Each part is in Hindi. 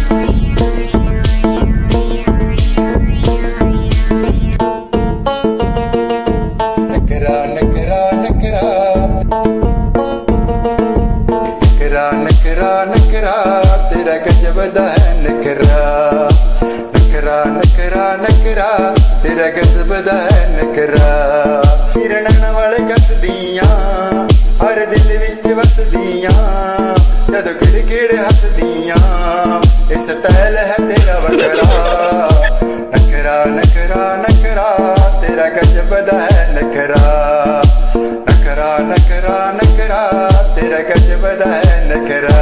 नखरा नखरा नखरा नखरा नखरा नखरा तेरा गजब दा है नखरा नखरा नखरा नखरा तेरा गजब दा है नखरा हिरणन वाले कसदियां हर दिल विच वसदियां जदों किड़ किड़ हसदियां ये स्टाइल है तेरा वकरा नखरा नखरा नखरा तेरा गजब दा है नखरा नखरा नखरा नखरा तेरा गजब दा है नखरा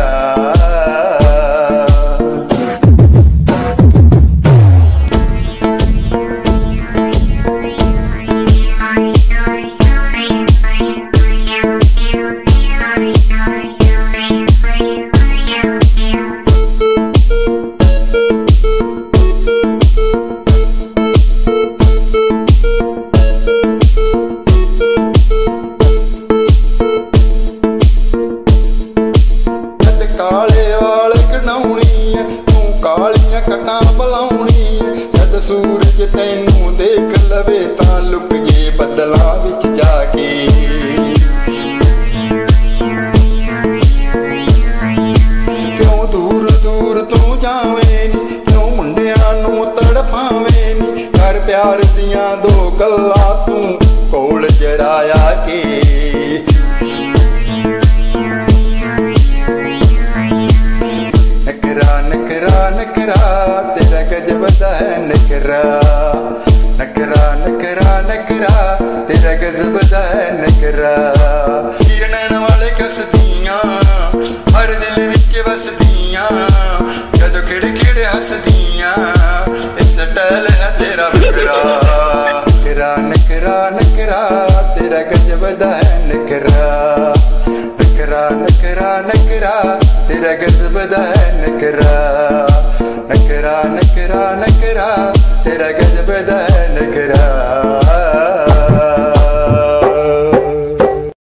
काले वाल कनाउणी तू कालियां कटां बलाउणी जद सूरज तैनू देख लवे तां लुक जे बदलां विच जाके क्यों दूर दूर तू जावें नी क्यों मुंडियां नू तड़फावें नी कर प्यार दियां दो गल्लां तू कोल जराया के नखरा तेरा गजब दा है नखरा नखरा नखरा नखरा तेरा गजब दा है नखरा हिरणन वाले कसदियां हर दिल विच वसदियां जदों खिड़ खिड़ हसदियां इस स्टाइल है तेरा वकरा नखरा नखरा नखरा तेरा गजब दा है नखरा नखरा नखरा नखरा तेरा गजब दा है नखरा नखरा नखरा नखरा तेरा गजब दा है